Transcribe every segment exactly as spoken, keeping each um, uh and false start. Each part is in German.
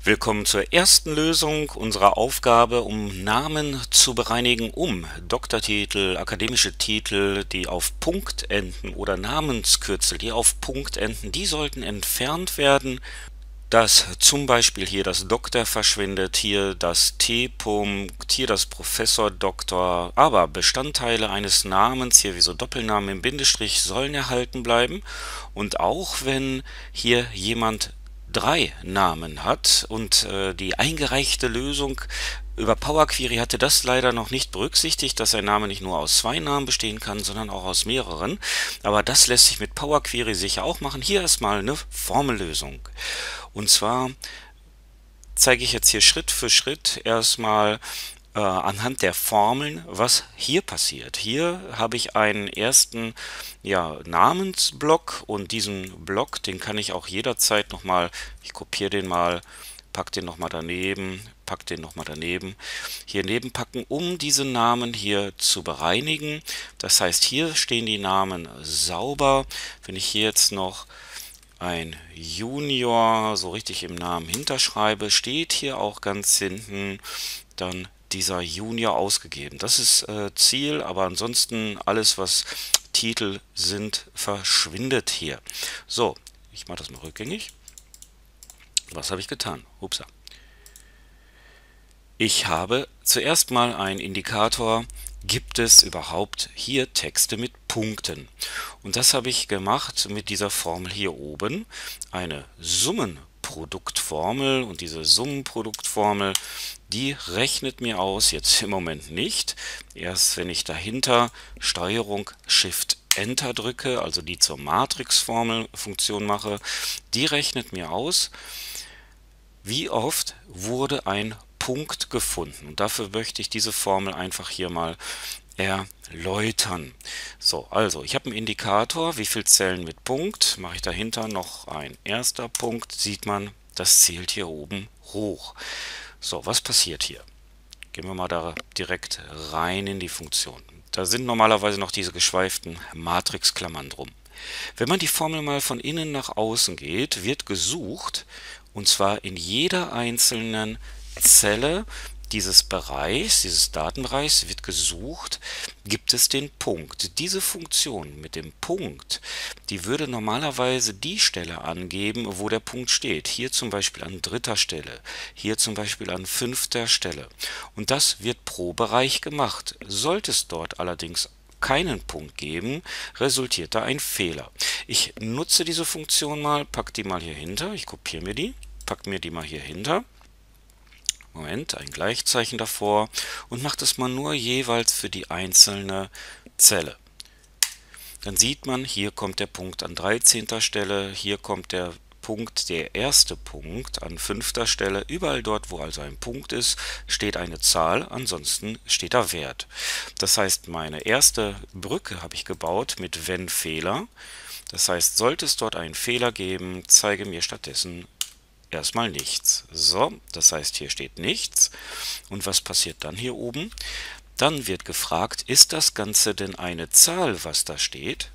Willkommen zur ersten Lösung unserer Aufgabe, um Namen zu bereinigen, um Doktortitel, akademische Titel, die auf Punkt enden oder Namenskürzel, die auf Punkt enden, die sollten entfernt werden, dass zum Beispiel hier das Doktor verschwindet, hier das T-Punkt, hier das Professor Doktor, aber Bestandteile eines Namens, hier wie so Doppelnamen im Bindestrich, sollen erhalten bleiben. Und auch wenn hier jemand drei Namen hat und äh, die eingereichte Lösung über Power Query hatte das leider noch nicht berücksichtigt, dass ein Name nicht nur aus zwei Namen bestehen kann, sondern auch aus mehreren. Aber das lässt sich mit Power Query sicher auch machen. Hier erstmal eine Formellösung. Und zwar zeige ich jetzt hier Schritt für Schritt erstmal äh, anhand der Formeln, was hier passiert. Hier habe ich einen ersten ja, Namensblock und diesen Block, den kann ich auch jederzeit nochmal, ich kopiere den mal, pack den nochmal daneben, pack den nochmal daneben, hier neben packen, um diese Namen hier zu bereinigen. Das heißt, hier stehen die Namen sauber. Wenn ich hier jetzt noch ein Junior so richtig im Namen hinterschreibe, steht hier auch ganz hinten dann dieser Junior ausgegeben. Das ist äh, Ziel, aber ansonsten alles, was Titel sind, verschwindet hier. So, ich mache das mal rückgängig. Was habe ich getan? Upsa. Ich habe zuerst mal einen Indikator, gibt es überhaupt hier Texte mit Punkten? Und das habe ich gemacht mit dieser Formel hier oben, eine Summenproduktformel, und diese Summenproduktformel, die rechnet mir aus, jetzt im Moment nicht, erst wenn ich dahinter Steuerung Shift Enter drücke, also die zur Matrixformelfunktion mache, die rechnet mir aus, wie oft wurde ein Punkt gefunden. Und dafür möchte ich diese Formel einfach hier mal erläutern. So, also ich habe einen Indikator, wie viele Zellen mit Punkt, mache ich dahinter noch ein erster Punkt, sieht man, das zählt hier oben hoch. So, was passiert hier? Gehen wir mal da direkt rein in die Funktion. Da sind normalerweise noch diese geschweiften Matrixklammern drum. Wenn man die Formel mal von innen nach außen geht, wird gesucht, und zwar in jeder einzelnen Zelle dieses Bereichs, dieses Datenbereichs wird gesucht, gibt es den Punkt. Diese Funktion mit dem Punkt, die würde normalerweise die Stelle angeben, wo der Punkt steht. Hier zum Beispiel an dritter Stelle, hier zum Beispiel an fünfter Stelle. Und das wird pro Bereich gemacht. Sollte es dort allerdings keinen Punkt geben, resultiert da ein Fehler. Ich nutze diese Funktion mal, packe die mal hier hinter, ich kopiere mir die, packe mir die mal hier hinter. Moment, ein Gleichzeichen davor und mache das mal nur jeweils für die einzelne Zelle. Dann sieht man, hier kommt der Punkt an dreizehnter Stelle, hier kommt der Punkt, der erste Punkt an fünfter Stelle. Überall dort, wo also ein Punkt ist, steht eine Zahl, ansonsten steht da Wert. Das heißt, meine erste Brücke habe ich gebaut mit Wenn-Fehler. Das heißt, sollte es dort einen Fehler geben, zeige mir stattdessen erstmal nichts. So, das heißt, hier steht nichts. Und was passiert dann hier oben? Dann wird gefragt, ist das Ganze denn eine Zahl, was da steht?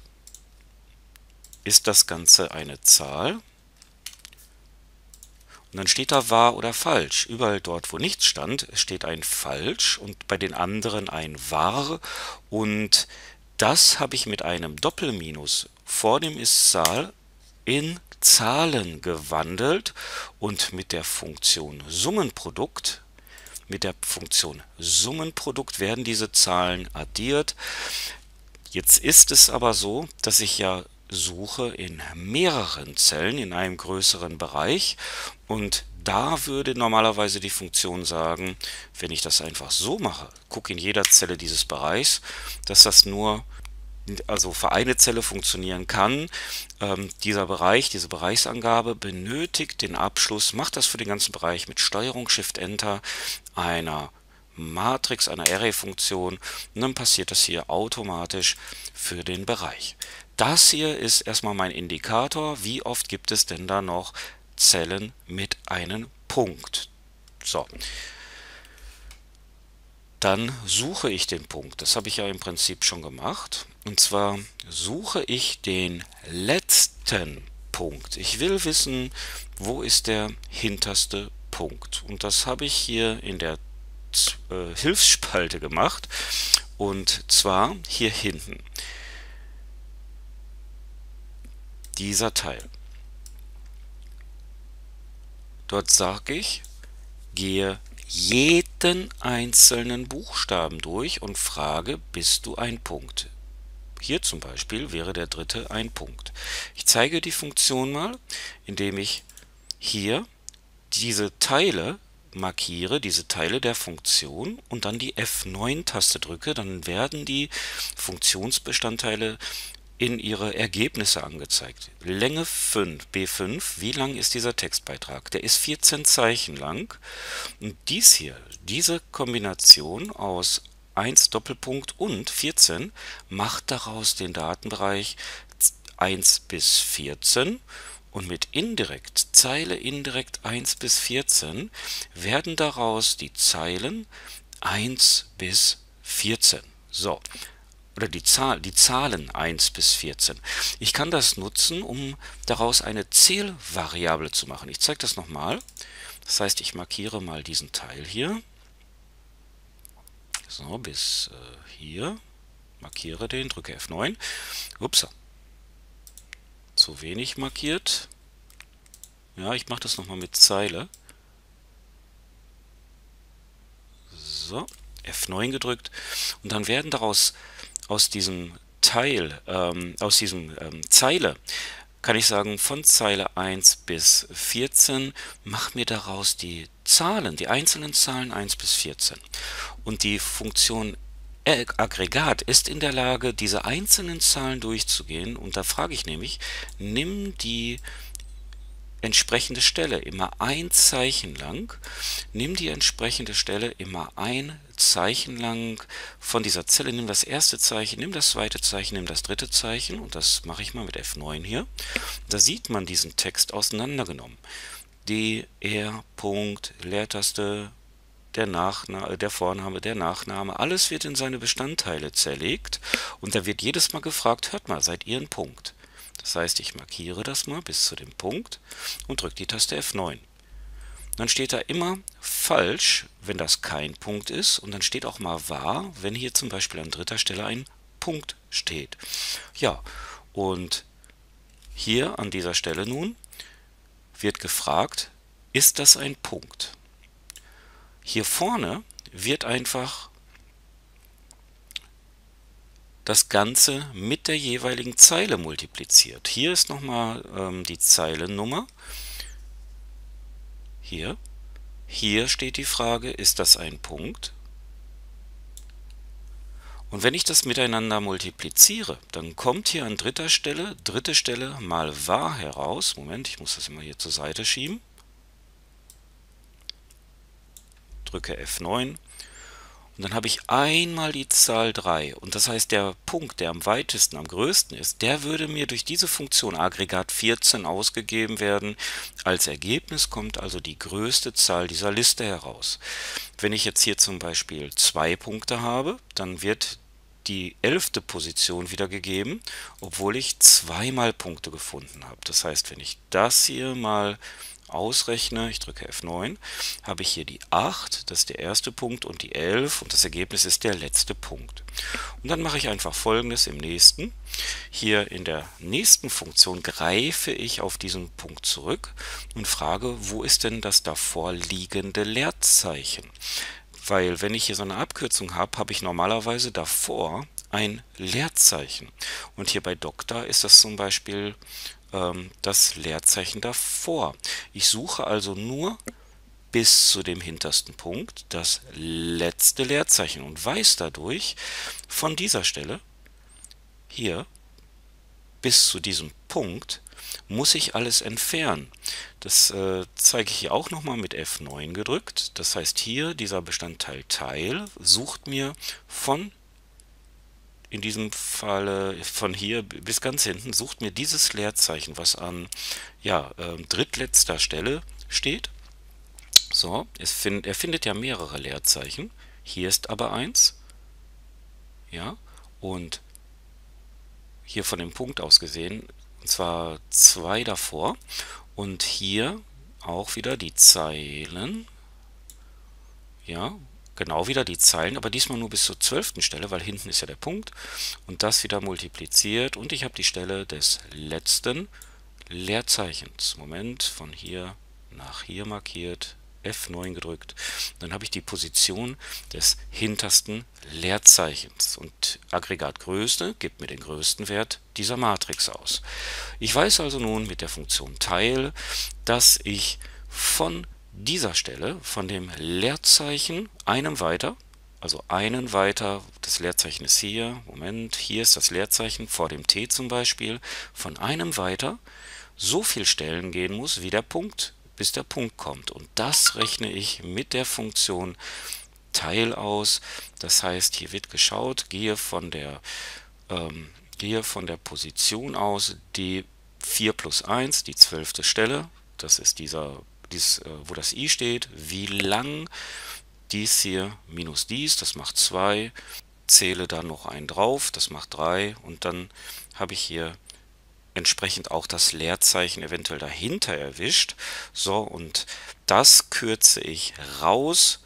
Ist das Ganze eine Zahl? Und dann steht da wahr oder falsch. Überall dort, wo nichts stand, steht ein falsch und bei den anderen ein wahr. Und das habe ich mit einem Doppelminus vor dem Ist-Zahl in Zahlen gewandelt und mit der Funktion Summenprodukt, mit der Funktion Summenprodukt werden diese Zahlen addiert. Jetzt ist es aber so, dass ich ja suche in mehreren Zellen in einem größeren Bereich und da würde normalerweise die Funktion sagen, wenn ich das einfach so mache, gucke in jeder Zelle dieses Bereichs, dass das nur also für eine Zelle funktionieren kann. Ähm, dieser Bereich, diese Bereichsangabe benötigt den Abschluss, macht das für den ganzen Bereich mit Steuerung Shift Enter einer Matrix, einer Array-Funktion und dann passiert das hier automatisch für den Bereich. Das hier ist erstmal mein Indikator, wie oft gibt es denn da noch Zellen mit einem Punkt. So. Dann suche ich den Punkt. Das habe ich ja im Prinzip schon gemacht. Und zwar suche ich den letzten Punkt. Ich will wissen, wo ist der hinterste Punkt. Und das habe ich hier in der äh, Hilfsspalte gemacht. Und zwar hier hinten. Dieser Teil. Dort sage ich, gehe jeden einzelnen Buchstaben durch und frage, bist du ein Punkt? Hier zum Beispiel wäre der dritte ein Punkt. Ich zeige die Funktion mal, indem ich hier diese Teile markiere, diese Teile der Funktion und dann die F neun Taste drücke, dann werden die Funktionsbestandteile in ihre Ergebnisse angezeigt. Länge fünf, B fünf, wie lang ist dieser Textbeitrag? Der ist vierzehn Zeichen lang und dies hier, diese Kombination aus eins Doppelpunkt und vierzehn macht daraus den Datenbereich eins bis vierzehn und mit indirekt, Zeile indirekt eins bis vierzehn werden daraus die Zeilen eins bis vierzehn. So. Oder die, Zahl, die Zahlen eins bis vierzehn. Ich kann das nutzen, um daraus eine Zählvariable zu machen. Ich zeige das nochmal. Das heißt, ich markiere mal diesen Teil hier. So, bis äh, hier. Markiere den, drücke F neun. Upsa. Zu wenig markiert. Ja, ich mache das nochmal mit Zeile. So, F neun gedrückt. Und dann werden daraus aus diesem Teil, ähm, aus diesem ähm, Zeile, kann ich sagen, von Zeile eins bis vierzehn, mach mir daraus die Zahlen, die einzelnen Zahlen eins bis vierzehn. Und die Funktion Aggregat ist in der Lage, diese einzelnen Zahlen durchzugehen. Und da frage ich nämlich, nimm die entsprechende Stelle immer ein Zeichen lang, nimm die entsprechende Stelle immer ein Zeichen lang von dieser Zelle, nimm das erste Zeichen, nimm das zweite Zeichen, nimm das dritte Zeichen und das mache ich mal mit F neun hier. Da sieht man diesen Text auseinandergenommen. D, R, Punkt, Leertaste, der, Nachna der Vorname, der Nachname, alles wird in seine Bestandteile zerlegt und da wird jedes Mal gefragt, hört mal, seid ihr ein Punkt? Das heißt, ich markiere das mal bis zu dem Punkt und drücke die Taste F neun. Dann steht da immer falsch, wenn das kein Punkt ist, und dann steht auch mal wahr, wenn hier zum Beispiel an dritter Stelle ein Punkt steht. Ja, und hier an dieser Stelle nun wird gefragt, ist das ein Punkt? Hier vorne wird einfach das Ganze mit der jeweiligen Zeile multipliziert. Hier ist nochmal ähm, die Zeilennummer. Hier. Hier steht die Frage, ist das ein Punkt? Und wenn ich das miteinander multipliziere, dann kommt hier an dritter Stelle, dritte Stelle mal wahr heraus. Moment, ich muss das immer hier zur Seite schieben. Drücke F neun. Und dann habe ich einmal die Zahl drei. Und das heißt, der Punkt, der am weitesten, am größten ist, der würde mir durch diese Funktion Aggregat vierzehn ausgegeben werden. Als Ergebnis kommt also die größte Zahl dieser Liste heraus. Wenn ich jetzt hier zum Beispiel zwei Punkte habe, dann wird die elfte Position wiedergegeben, obwohl ich zweimal Punkte gefunden habe. Das heißt, wenn ich das hier mal ausrechne, ich drücke F neun, habe ich hier die acht, das ist der erste Punkt, und die elf und das Ergebnis ist der letzte Punkt. Und dann mache ich einfach Folgendes im nächsten. Hier in der nächsten Funktion greife ich auf diesen Punkt zurück und frage, wo ist denn das davor liegende Leerzeichen? Weil wenn ich hier so eine Abkürzung habe, habe ich normalerweise davor ein Leerzeichen. Und hier bei Doktor ist das zum Beispiel das Leerzeichen davor. Ich suche also nur bis zu dem hintersten Punkt das letzte Leerzeichen und weiß dadurch, von dieser Stelle hier bis zu diesem Punkt muss ich alles entfernen. Das äh, zeige ich hier auch nochmal mit F neun gedrückt. Das heißt, hier dieser Bestandteil Teil sucht mir von in diesem Falle von hier bis ganz hinten, sucht mir dieses Leerzeichen, was an ja, äh, drittletzter Stelle steht. So, es find, er findet ja mehrere Leerzeichen. Hier ist aber eins. Ja, und hier von dem Punkt aus gesehen, und zwar zwei davor. Und hier auch wieder die Zeilen. Ja, genau wieder die Zeilen, aber diesmal nur bis zur zwölften Stelle, weil hinten ist ja der Punkt. Und das wieder multipliziert und ich habe die Stelle des letzten Leerzeichens. Moment, von hier nach hier markiert, F neun gedrückt. Dann habe ich die Position des hintersten Leerzeichens. Und Aggregatgröße gibt mir den größten Wert dieser Matrix aus. Ich weiß also nun mit der Funktion Teil, dass ich von dieser Stelle, von dem Leerzeichen, einem weiter, also einen weiter, das Leerzeichen ist hier, Moment, hier ist das Leerzeichen, vor dem T zum Beispiel, von einem weiter so viel Stellen gehen muss, wie der Punkt, bis der Punkt kommt. Und das rechne ich mit der Funktion Teil aus. Das heißt, hier wird geschaut, gehe von der, ähm, gehe von der Position aus, die vier plus eins, die zwölfte Stelle, das ist dieser, dies, äh, wo das i steht, wie lang dies hier minus dies, das macht zwei, zähle dann noch einen drauf, das macht drei und dann habe ich hier entsprechend auch das Leerzeichen eventuell dahinter erwischt. So, und das kürze ich raus.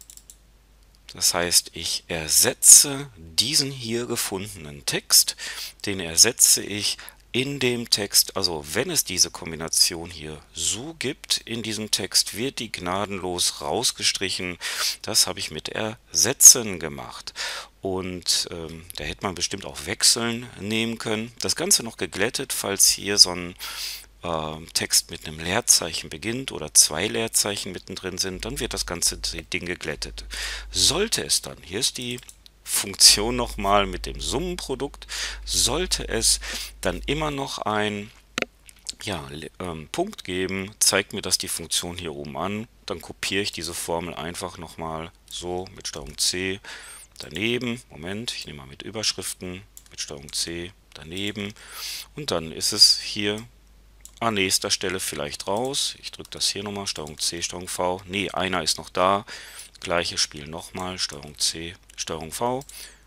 Das heißt, ich ersetze diesen hier gefundenen Text, den ersetze ich in dem Text, also wenn es diese Kombination hier so gibt, in diesem Text wird die gnadenlos rausgestrichen. Das habe ich mit Ersetzen gemacht. Und ähm, da hätte man bestimmt auch Wechseln nehmen können. Das Ganze noch geglättet, falls hier so ein äh, Text mit einem Leerzeichen beginnt oder zwei Leerzeichen mittendrin sind, dann wird das ganze Ding geglättet. Sollte es dann, hier ist die Funktion nochmal mit dem Summenprodukt, sollte es dann immer noch ein ja, ähm, Punkt geben, zeigt mir das die Funktion hier oben an, dann kopiere ich diese Formel einfach nochmal so mit Steuerung C daneben, Moment, ich nehme mal mit Überschriften, mit Steuerung C daneben und dann ist es hier an nächster Stelle vielleicht raus, ich drücke das hier nochmal, Steuerung C, Steuerung V, nee, einer ist noch da, gleiches Spiel nochmal, Steuerung C, Steuerung V.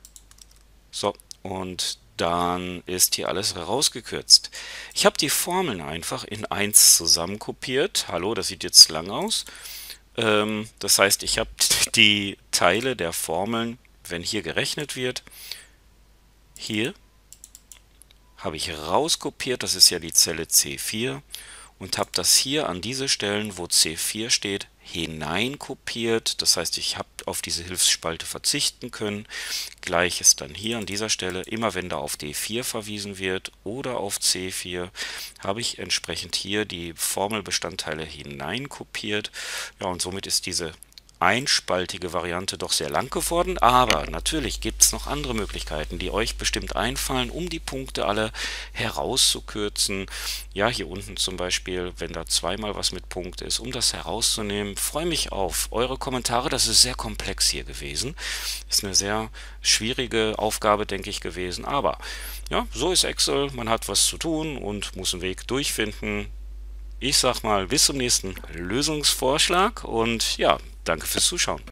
So, und dann ist hier alles rausgekürzt. Ich habe die Formeln einfach in eins zusammenkopiert. Hallo, das sieht jetzt lang aus. Ähm, das heißt, ich habe die Teile der Formeln, wenn hier gerechnet wird, hier habe ich rauskopiert, das ist ja die Zelle C vier, und habe das hier an diese Stellen, wo C vier steht, hineinkopiert. Das heißt, ich habe auf diese Hilfsspalte verzichten können. Gleiches dann hier an dieser Stelle, immer wenn da auf D vier verwiesen wird oder auf C vier, habe ich entsprechend hier die Formelbestandteile hineinkopiert. Ja, und somit ist diese einspaltige Variante doch sehr lang geworden, aber natürlich gibt es noch andere Möglichkeiten, die euch bestimmt einfallen, um die Punkte alle herauszukürzen. Ja, hier unten zum Beispiel, wenn da zweimal was mit Punkt ist, um das herauszunehmen. Freue mich auf eure Kommentare, das ist sehr komplex hier gewesen. Ist eine sehr schwierige Aufgabe, denke ich, gewesen, aber ja, so ist Excel, man hat was zu tun und muss einen Weg durchfinden. Ich sag mal, bis zum nächsten Lösungsvorschlag und ja, danke fürs Zuschauen.